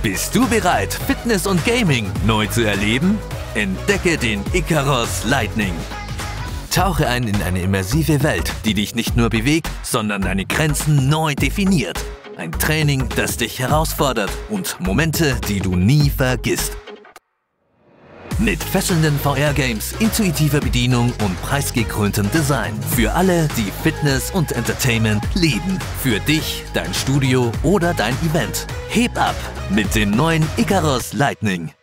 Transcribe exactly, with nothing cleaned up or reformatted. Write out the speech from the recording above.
Bist du bereit, Fitness und Gaming neu zu erleben? Entdecke den Icaros Lightning. Tauche ein in eine immersive Welt, die dich nicht nur bewegt, sondern deine Grenzen neu definiert. Ein Training, das dich herausfordert und Momente, die du nie vergisst. Mit fesselnden V R-Games, intuitiver Bedienung und preisgekröntem Design. Für alle, die Fitness und Entertainment lieben. Für dich, dein Studio oder dein Event. Heb ab mit dem neuen Icaros Lightning.